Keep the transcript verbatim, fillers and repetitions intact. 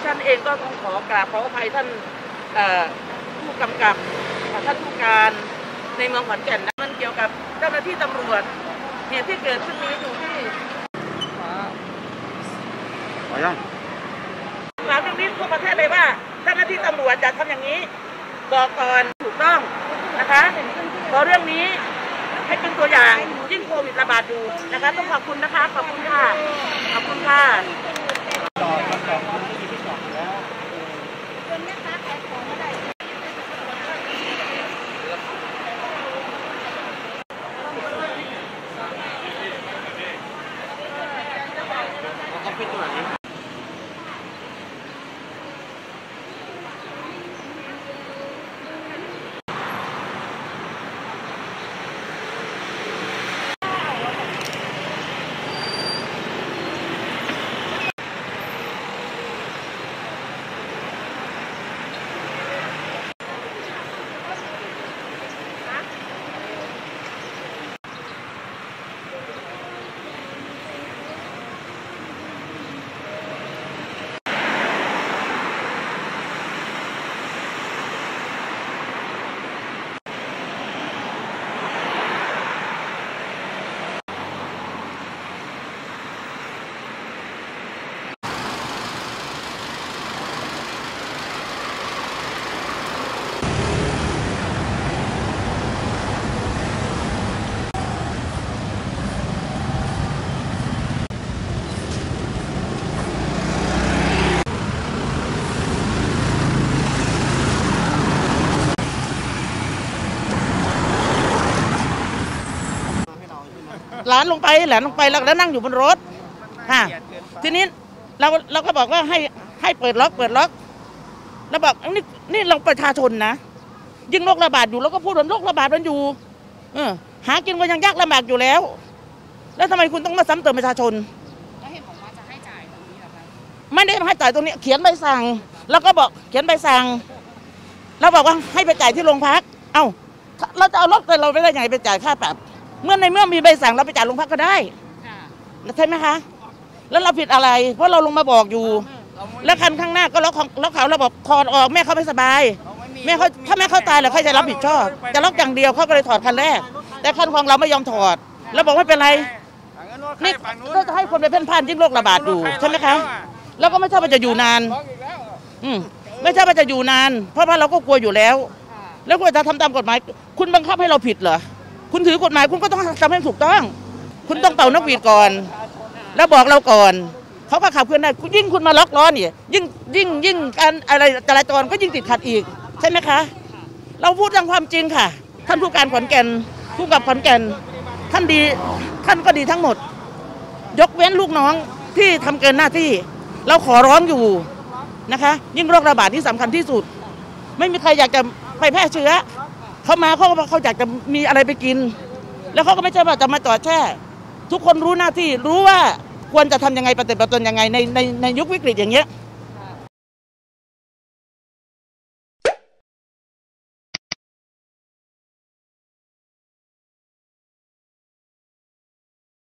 ฉันเองก็ต้องขอกราบขออภัยท่านผู้กำกับท่านผู้การในเมืองขอนแก่นนะมันเกี่ยวกับเจ้าหน้าที่ตำรวจเหตุที่เกิดขึ้นนี้อยู่ที่ขอยังหลังจากนี้ทั่วประเทศเลยว่าเจ้าหน้าที่ตำรวจจะทำอย่างนี้บอกก่อนถูกต้องนะคะพอเรื่องนี้ให้เป็นตัวอย่างยิ่งโควิดระบาดอยู่นะคะต้องขอบคุณนะคะขอบคุณค่ะขอบคุณค่ะต่อมาต่อคนที่ที่สองแล้วคนนี้ค้าขายของไม่ได้เขาเป็นตัวไหนหลานลงไปหลานลงไปแล้วแล้วนั่งอยู่บนรถค่ะทีนี้เราเราก็บอกว่าให้ให้เปิดล็อกเปิดล็อกแล้วบอกนี่นี่เราประชาชนนะยิ่งโรคระบาดอยู่เราก็พูดว่าโรคระบาดมันอยู่เออหากินก็ยังยากลำบากอยู่แล้วแล้วทำไมคุณต้องมาซ้ำเติมประชาชนแล้วเห็นบอกว่าจะให้จ่ายตรงนี้เหรอคะไม่ได้ให้จ่ายตรงนี้เขียนใบสั่งแล้วก็บอกเขียนใบสั่งเราบอกว่าให้ไปจ่ายที่โรงพักเอ้าเราจะเอารถเราไปได้ยังไงไปจ่ายค่าปรับเมื่อในเมื่อมีใบสั่งเราไปจ่ายโรงพักก็ได้ใช่ไหมคะแล้วเราผิดอะไรเพราะเราลงมาบอกอยู่แล้วคันข้างหน้าก็ล็อกของล็อกเขาเราบอกถอดออกแม่เขาไม่สบายแม่เขาถ้าแม่เขาตายแล้วใครจะรับผิดชอบจะล็อกอย่างเดียวเขาก็เลยถอดคันแรกแต่คันของเราไม่ยอมถอดแล้วบอกไม่เป็นไรนี่ก็จะให้คนไปเพ่นพ่านยิ่งโรคระบาดอยู่ใช่ไหมคะแล้วก็ไม่ใช่ว่าจะอยู่นานอืมไม่ใช่ว่าจะอยู่นานเพราะว่าเราก็กลัวอยู่แล้วแล้วควรจะทำตามกฎหมายคุณบังคับให้เราผิดเหรอคุณถือกฎหมายคุณก็ต้องทำให้ถูกต้องคุณต้องเป่านกหวีดก่อนแล้วบอกเราก่อนเขาก็ขับเคลื่อนได้ยิ่งคุณมาล็อกล้อนี่ยิ่งยิ่งยิ่งการอะไรจราจรก็ยิ่งติดขัดอีกใช่ไหมคะเราพูดตามความจริงค่ะท่านผู้การขอนแก่นผู้กับขอนแก่นท่านดีท่านก็ดีทั้งหมดยกเว้นลูกน้องที่ทำเกินหน้าที่เราขอร้องอยู่นะคะยิ่งโรคระบาดที่สำคัญที่สุดไม่มีใครอยากจะไปแพร่เชื้อเขามาเขาเขาอยากจะมีอะไรไปกินแล้วเขาก็ไม่ใช่ว่าจะมาจอดแช่ทุกคนรู้หน้าที่รู้ว่าควรจะทำยังไงปฏิบัติตนยังไงในในในยุควิกฤตอย่างเงี้ย